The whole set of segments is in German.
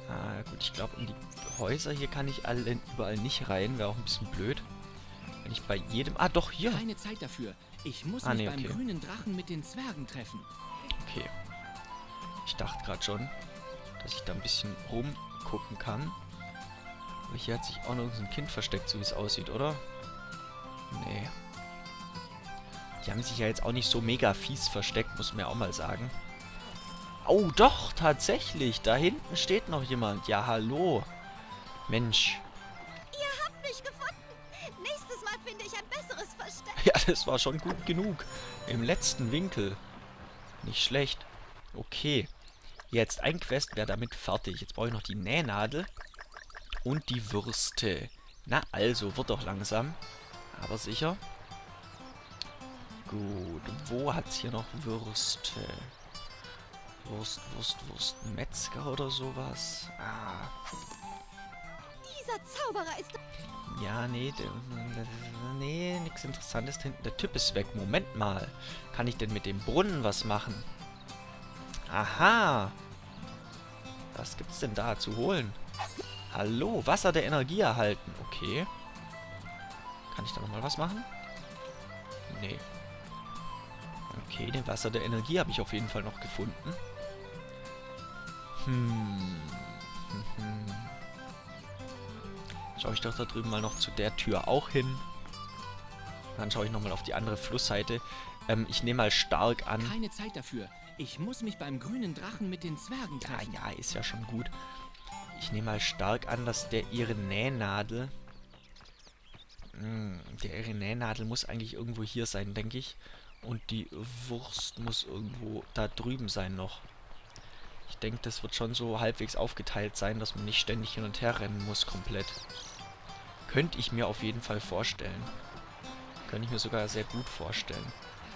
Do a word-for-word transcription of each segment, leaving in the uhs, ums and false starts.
Ah, gut, ich glaube, in die Häuser hier kann ich alle, überall nicht rein. Wäre auch ein bisschen blöd. Wenn ich bei jedem... Ah, doch, hier. Keine Zeit dafür. Ich muss Ah, mich nee, beim okay. grünen Drachen mit den Zwergen treffen. Okay. Ich dachte gerade schon, dass ich da ein bisschen rumgucken kann. Aber hier hat sich auch noch so ein Kind versteckt, so wie es aussieht, oder? Nee. Die haben sich ja jetzt auch nicht so mega fies versteckt, muss man ja auch mal sagen. Oh, doch, tatsächlich. Da hinten steht noch jemand. Ja, hallo. Mensch. Ihr habt mich gefunden. Nächstes Mal finde ich ein besseres Versteck. Ja, das war schon gut genug. Im letzten Winkel. Nicht schlecht. Okay. Jetzt ein Quest wäre damit fertig. Jetzt brauche ich noch die Nähnadel und die Würste. Na also, wird doch langsam. Aber sicher. Gut. Wo hat es hier noch Würste? Wurst, Wurst, Wurst. Metzger oder sowas? Ah. Dieser Zauberer ist... Ja, nee, der, nee, nichts Interessantes hinten. Der Typ ist weg. Moment mal. Kann ich denn mit dem Brunnen was machen? Aha. Was gibt's denn da zu holen? Hallo, Wasser der Energie erhalten. Okay. Kann ich da nochmal was machen? Nee. Okay, den Wasser der Energie habe ich auf jeden Fall noch gefunden. Hm. Hm. Schaue ich doch da drüben mal noch zu der Tür auch hin. Dann schaue ich nochmal auf die andere Flussseite. Ähm, ich nehme mal stark an... Keine Zeit dafür. Ich muss mich beim grünen Drachen mit den Zwergen Ja, treffen. ja, ist ja schon gut. Ich nehme mal stark an, dass der ihre Nähnadel... Mh, der ihre Nähnadel muss eigentlich irgendwo hier sein, denke ich. Und die Wurst muss irgendwo da drüben sein noch. Ich denke, das wird schon so halbwegs aufgeteilt sein, dass man nicht ständig hin und her rennen muss, komplett. Könnte ich mir auf jeden Fall vorstellen. Könnte ich mir sogar sehr gut vorstellen.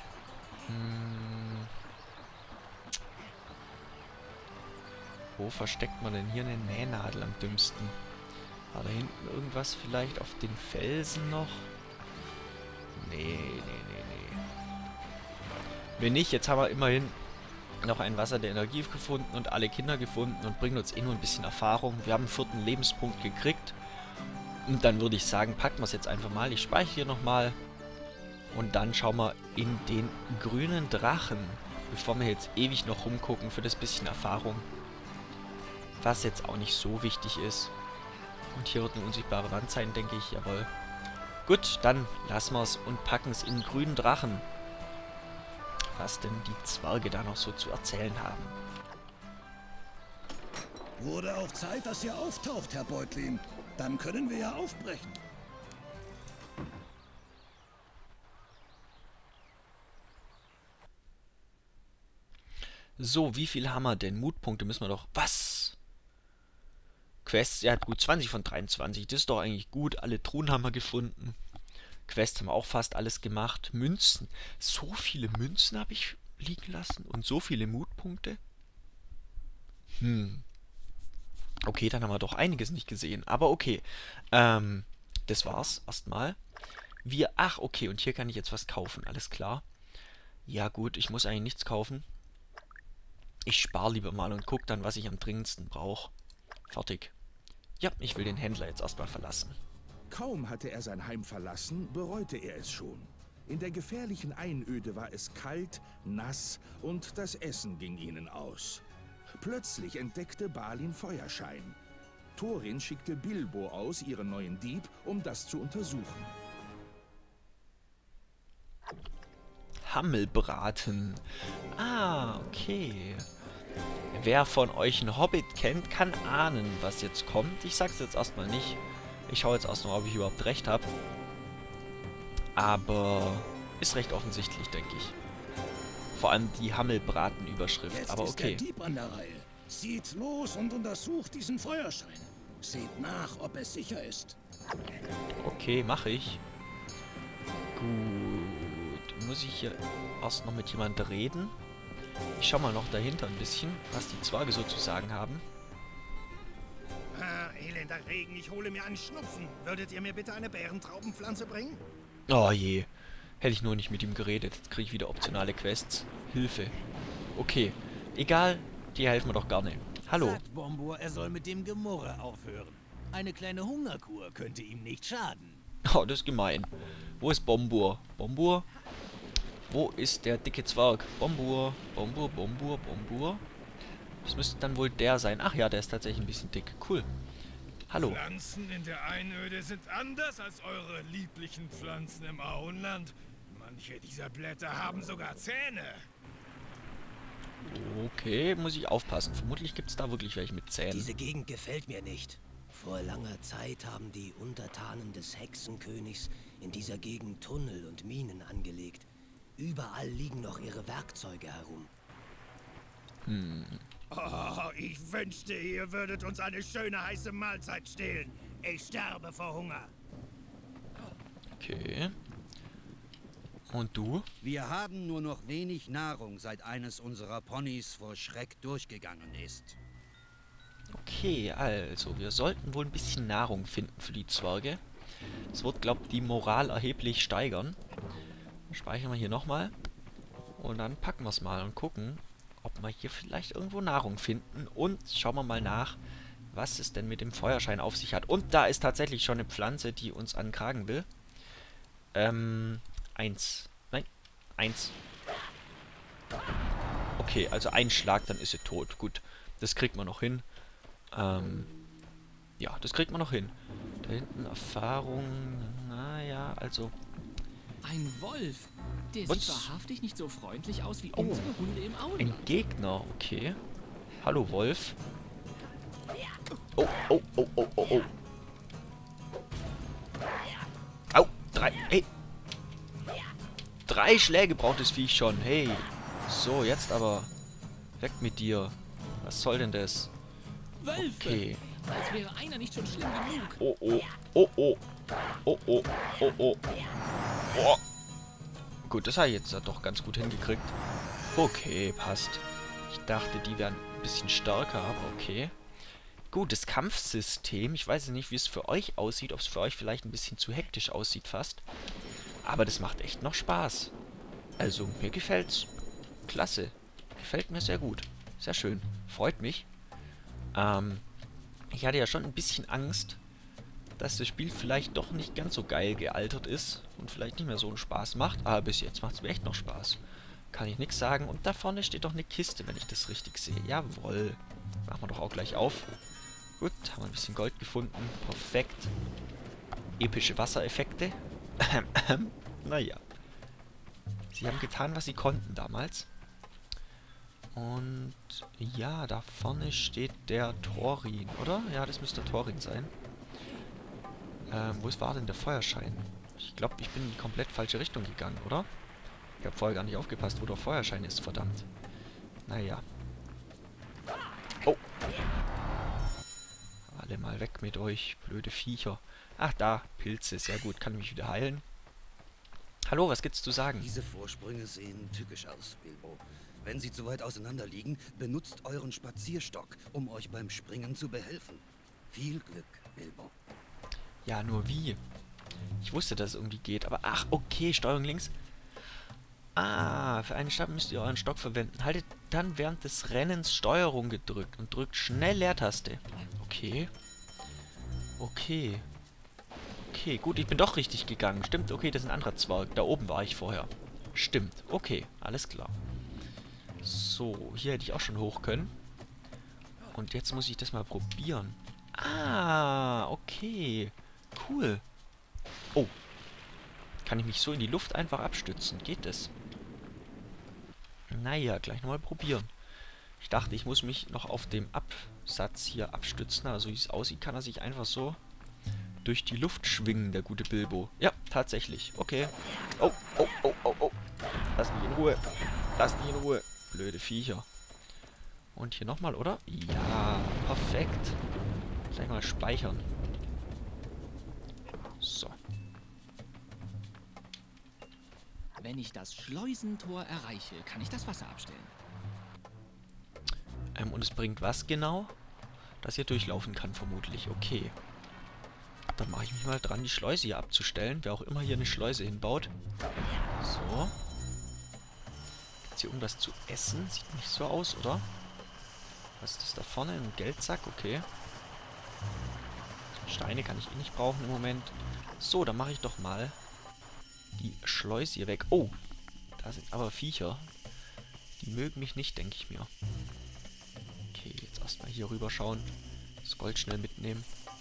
Hm. Wo versteckt man denn hier eine Nähnadel am dümmsten? War da hinten irgendwas vielleicht auf den Felsen noch? Nee, nee, nee, nee. Wenn nicht, jetzt haben wir immerhin noch ein Wasser der Energie gefunden und alle Kinder gefunden und bringen uns eh nur ein bisschen Erfahrung. Wir haben einen vierten Lebenspunkt gekriegt. Und dann würde ich sagen, packen wir es jetzt einfach mal. Ich speichere hier nochmal. Und dann schauen wir in den grünen Drachen. Bevor wir jetzt ewig noch rumgucken für das bisschen Erfahrung. Was jetzt auch nicht so wichtig ist. Und hier wird eine unsichtbare Wand sein, denke ich. Jawohl. Gut, dann lassen wir es und packen es in den grünen Drachen. Was denn die Zwerge da noch so zu erzählen haben. Wurde auch Zeit, dass ihr auftaucht, Herr Beutlin. Dann können wir ja aufbrechen. So, wie viel haben wir denn? Mutpunkte müssen wir doch... Was? Quests, ja gut, zwanzig von dreiundzwanzig. Das ist doch eigentlich gut. Alle Truhen haben wir gefunden. Quests haben wir auch fast alles gemacht. Münzen. So viele Münzen habe ich liegen lassen. Und so viele Mutpunkte. Hm. Okay, dann haben wir doch einiges nicht gesehen. Aber okay. Ähm, das war's erstmal. Wir... Ach, okay. Und hier kann ich jetzt was kaufen. Alles klar. Ja gut, ich muss eigentlich nichts kaufen. Ich spare lieber mal und gucke dann, was ich am dringendsten brauche. Fertig. Ja, ich will den Händler jetzt erstmal verlassen. Kaum hatte er sein Heim verlassen, bereute er es schon. In der gefährlichen Einöde war es kalt, nass und das Essen ging ihnen aus. Plötzlich entdeckte Balin Feuerschein. Thorin schickte Bilbo aus, ihren neuen Dieb, um das zu untersuchen. Hammelbraten. Ah, okay. Wer von euch einen Hobbit kennt, kann ahnen, was jetzt kommt. Ich sag's jetzt erstmal nicht. Ich schaue jetzt erstmal, ob ich überhaupt recht habe. Aber ist recht offensichtlich, denke ich. Vor allem die Hammelbraten-Überschrift. Jetzt Aber ist der okay. Dieb an der Reihe. Zieht los und untersucht diesen Feuerschein. Seht nach, ob es sicher ist. Okay, mache ich. Gut. Muss ich hier erst noch mit jemandem reden? Ich schau mal noch dahinter ein bisschen, was die Zwerge so zu sagen haben. Ah, elender Regen, ich hole mir einen Schnupfen. Würdet ihr mir bitte eine Bärentraubenpflanze bringen? Oh je. Hätte ich nur nicht mit ihm geredet. Jetzt kriege ich wieder optionale Quests. Hilfe. Okay. Egal, die helfen mir doch gerne. Hallo. Sagt Bombur, er soll mit dem Gemurre aufhören. Eine kleine Hungerkur könnte ihm nicht schaden. Oh, das ist gemein. Wo ist Bombur? Bombur? Wo ist der dicke Zwerg? Bombur, Bombur, Bombur, Bombur. Das müsste dann wohl der sein. Ach ja, der ist tatsächlich ein bisschen dick. Cool. Hallo. Pflanzen in der Einöde sind anders als eure lieblichen Pflanzen im Auenland. Manche dieser Blätter haben sogar Zähne. Okay, muss ich aufpassen. Vermutlich gibt es da wirklich welche mit Zähnen. Diese Gegend gefällt mir nicht. Vor langer Zeit haben die Untertanen des Hexenkönigs in dieser Gegend Tunnel und Minen angelegt. Überall liegen noch ihre Werkzeuge herum. Hm. Oh, ich wünschte, ihr würdet uns eine schöne heiße Mahlzeit stehlen. Ich sterbe vor Hunger. Okay. Und du? Wir haben nur noch wenig Nahrung, seit eines unserer Ponys vor Schreck durchgegangen ist. Okay, also, wir sollten wohl ein bisschen Nahrung finden für die Zwerge. Das wird, glaube ich, die Moral erheblich steigern. Dann speichern wir hier nochmal. Und dann packen wir es mal und gucken, ob wir hier vielleicht irgendwo Nahrung finden. Und schauen wir mal nach, was es denn mit dem Feuerschein auf sich hat. Und da ist tatsächlich schon eine Pflanze, die uns an den Kragen will. Ähm, eins. Nein, eins. Okay, also ein Schlag, dann ist sie tot. Gut, das kriegt man noch hin. Ähm, ja, das kriegt man noch hin. Da hinten Erfahrung, naja, also... Ein Wolf. Der Was? sieht wahrhaftig nicht so freundlich aus wie Oh, unsere Hunde im Auenland. ein Gegner, okay. Hallo, Wolf. Oh, oh, oh, oh, oh, oh. Au, drei, hey. Drei Schläge braucht das Viech schon, hey. So, jetzt aber weg mit dir. Was soll denn das? Wölfe! Okay. Als wäre einer nicht schon schlimm genug. Oh, oh, oh, oh. Oh, oh, oh, oh. Oh. Gut, das habe ich jetzt doch ganz gut hingekriegt. Okay, passt. Ich dachte, die wären ein bisschen stärker, aber okay. Gut, das Kampfsystem. Ich weiß nicht, wie es für euch aussieht. Ob es für euch vielleicht ein bisschen zu hektisch aussieht fast. Aber das macht echt noch Spaß. Also, mir gefällt's. Klasse. Gefällt mir sehr gut. Sehr schön. Freut mich. Ähm, ich hatte ja schon ein bisschen Angst, dass das Spiel vielleicht doch nicht ganz so geil gealtert ist und vielleicht nicht mehr so einen Spaß macht. Aber bis jetzt macht es mir echt noch Spaß. Kann ich nichts sagen. Und da vorne steht doch eine Kiste, wenn ich das richtig sehe. Jawohl. Machen wir doch auch gleich auf. Gut, haben wir ein bisschen Gold gefunden. Perfekt. Epische Wassereffekte. Naja. Sie haben getan, was sie konnten damals. Und ja, da vorne steht der Thorin, oder? Ja, das müsste Thorin sein. Ähm, wo war denn der Feuerschein? Ich glaube, ich bin in die komplett falsche Richtung gegangen, oder? Ich habe vorher gar nicht aufgepasst, wo der Feuerschein ist, verdammt. Naja. Oh. Alle mal weg mit euch, blöde Viecher. Ach, da, Pilze, sehr gut, kann ich mich wieder heilen. Hallo, was gibt's zu sagen? Diese Vorsprünge sehen tückisch aus, Bilbo. Wenn sie zu weit auseinander liegen, benutzt euren Spazierstock, um euch beim Springen zu behelfen. Viel Glück, Bilbo. Ja, nur wie? Ich wusste, dass es irgendwie geht, aber ach, okay, Steuerung links. Ah, für einen Stab müsst ihr euren Stock verwenden. Haltet dann während des Rennens Steuerung gedrückt und drückt schnell Leertaste. Okay. Okay. Okay, gut, ich bin doch richtig gegangen. Stimmt, okay, das ist ein anderer Zwerg. Da oben war ich vorher. Stimmt, okay, alles klar. So, hier hätte ich auch schon hoch können. Und jetzt muss ich das mal probieren. Ah, okay. Cool. Oh. Kann ich mich so in die Luft einfach abstützen? Geht das? Naja, gleich nochmal probieren. Ich dachte, ich muss mich noch auf dem Absatz hier abstützen. Also wie es aussieht, kann er sich einfach so durch die Luft schwingen, der gute Bilbo. Ja, tatsächlich. Okay. Oh, oh, oh, oh, oh. Lass mich in Ruhe. Lass mich in Ruhe. Blöde Viecher. Und hier nochmal, oder? Ja, perfekt. Gleich mal speichern. So. Wenn ich das Schleusentor erreiche, kann ich das Wasser abstellen. Ähm, und es bringt was genau? Dass ihr durchlaufen kann, vermutlich. Okay. Dann mache ich mich mal dran, die Schleuse hier abzustellen. Wer auch immer hier eine Schleuse hinbaut. So. Gibt es hier irgendwas zu essen? Sieht nicht so aus, oder? Was ist das da vorne? Ein Geldsack? Okay. Steine kann ich eh nicht brauchen im Moment. So, dann mache ich doch mal die Schleuse hier weg. Oh, da sind aber Viecher. Die mögen mich nicht, denke ich mir. Okay, jetzt erstmal hier rüber schauen. Das Gold schnell mitnehmen.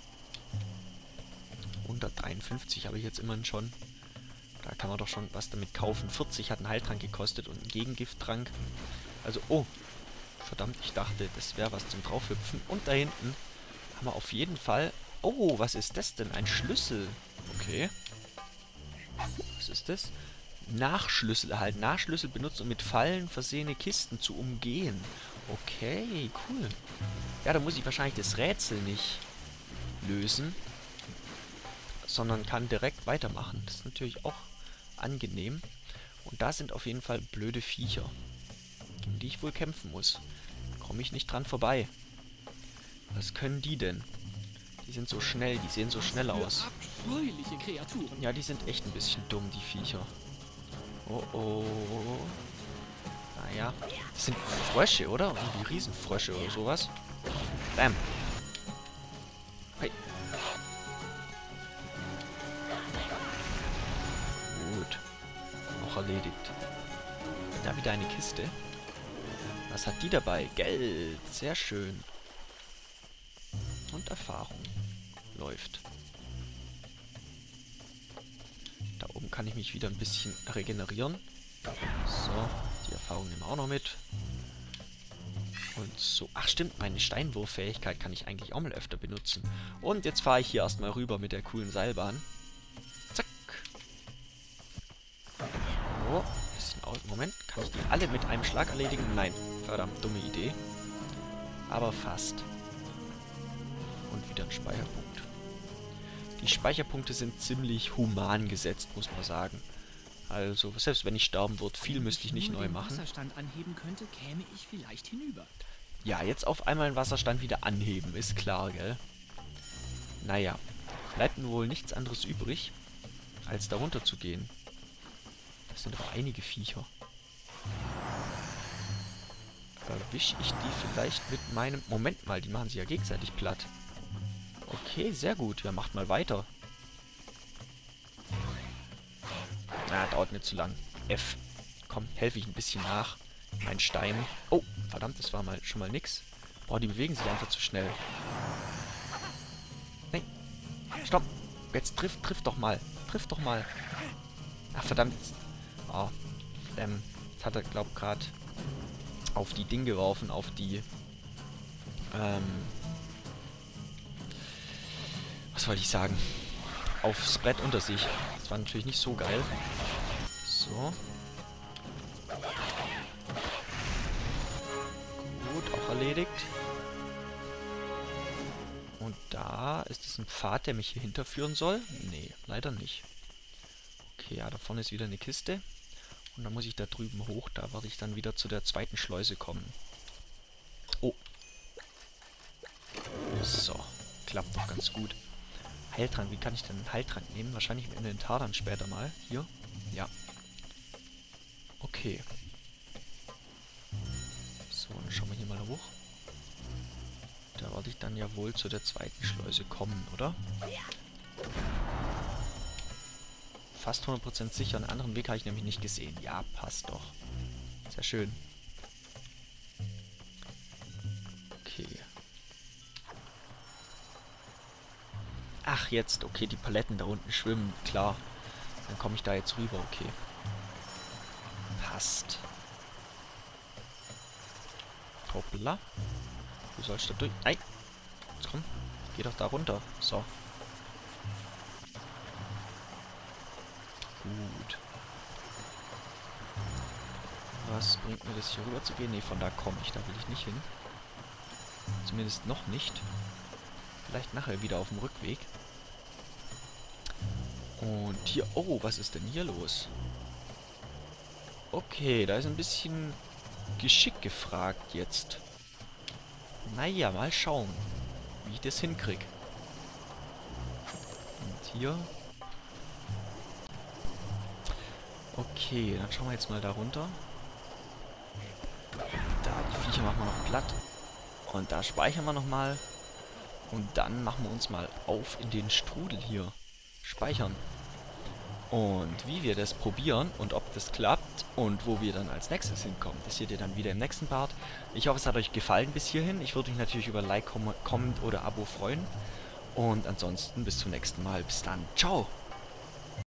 hundertdreiundfünfzig habe ich jetzt immerhin schon. Da kann man doch schon was damit kaufen. vierzig hat ein Heiltrank gekostet und ein Gegengifttrank. Also, oh. Verdammt, ich dachte, das wäre was zum Draufhüpfen. Und da hinten haben wir auf jeden Fall... Oh, was ist das denn? Ein Schlüssel. Okay. Was ist das? Nachschlüssel erhalten. Nachschlüssel benutzt, um mit Fallen versehene Kisten zu umgehen. Okay, cool. Ja, da muss ich wahrscheinlich das Rätsel nicht lösen, sondern kann direkt weitermachen. Das ist natürlich auch angenehm. Und da sind auf jeden Fall blöde Viecher, gegen die ich wohl kämpfen muss. Komme ich nicht dran vorbei. Was können die denn? Die sind so schnell, die sehen so schnell aus. Abscheuliche Kreaturen. Ja, die sind echt ein bisschen dumm, die Viecher. Oh oh. Naja. Das sind Frösche, oder? Irgendwie Riesenfrösche oder sowas. Bam. Hey. Gut. Auch erledigt. Da wieder eine Kiste. Was hat die dabei? Geld. Sehr schön. Und Erfahrung. Läuft. Da oben kann ich mich wieder ein bisschen regenerieren. So, die Erfahrung nehmen wir auch noch mit. Und so. Ach stimmt, meine Steinwurffähigkeit kann ich eigentlich auch mal öfter benutzen. Und jetzt fahre ich hier erstmal rüber mit der coolen Seilbahn. Zack. So, bisschen aus. Moment, kann ich die alle mit einem Schlag erledigen? Nein. Verdammt, dumme Idee. Aber fast. Und wieder ein Speicherpunkt. Die Speicherpunkte sind ziemlich human gesetzt, muss man sagen. Also, selbst wenn ich sterben würde, viel müsste ich nicht neu machen. Wenn ich Wasserstand anheben könnte, käme ich vielleicht hinüber. Ja, jetzt auf einmal den Wasserstand wieder anheben, ist klar, gell? Naja, bleibt nun wohl nichts anderes übrig, als da runter zu gehen. Das sind aber einige Viecher. Erwische ich die vielleicht mit meinem... Moment mal, die machen sich ja gegenseitig platt. Okay, sehr gut. Ja, macht mal weiter. Na, dauert mir zu lang. F. Komm, helfe ich ein bisschen nach. Mein Stein. Oh, verdammt, das war mal schon mal nix. Boah, die bewegen sich einfach zu schnell. Nein. Stopp. Jetzt trifft, trifft doch mal. Trifft doch mal. Ach, verdammt. Jetzt, oh, ähm, jetzt hat er, glaube ich, gerade auf die Ding geworfen, auf die, ähm, was wollte ich sagen? Aufs Brett unter sich. Das war natürlich nicht so geil. So. Gut, auch erledigt. Und da ist es ein Pfad, der mich hier hinterführen soll? Nee, leider nicht. Okay, ja, da vorne ist wieder eine Kiste. Und dann muss ich da drüben hoch. Da werde ich dann wieder zu der zweiten Schleuse kommen. Oh. So. Klappt doch ganz gut. Heiltrank. Wie kann ich denn einen Heiltrank nehmen? Wahrscheinlich im Inventar dann später mal. Hier. Ja. Okay. So, dann schauen wir hier mal hoch. Da werde ich dann ja wohl zu der zweiten Schleuse kommen, oder? Fast hundert Prozent sicher. Einen anderen Weg habe ich nämlich nicht gesehen. Ja, passt doch. Sehr schön. Okay. Ach, jetzt. Okay, die Paletten da unten schwimmen. Klar. Dann komme ich da jetzt rüber. Okay. Passt. Hoppla. Du sollst da durch... Nein. Jetzt komm. Geh doch da runter. So. Gut. Was bringt mir das hier rüber zu gehen? Ne, von da komme ich. Da will ich nicht hin. Zumindest noch nicht. Vielleicht nachher wieder auf dem Rückweg. Und hier... Oh, was ist denn hier los? Okay, da ist ein bisschen Geschick gefragt jetzt. Naja, mal schauen, wie ich das hinkriege. Und hier... Okay, dann schauen wir jetzt mal da runter. Da, die Viecher machen wir noch platt. Und da speichern wir nochmal. Und dann machen wir uns mal auf in den Strudel hier. Speichern. Und wie wir das probieren und ob das klappt und wo wir dann als nächstes hinkommen, das seht ihr dann wieder im nächsten Part. Ich hoffe, es hat euch gefallen bis hierhin. Ich würde mich natürlich über Like, Comment oder Abo freuen. Und ansonsten bis zum nächsten Mal. Bis dann. Ciao!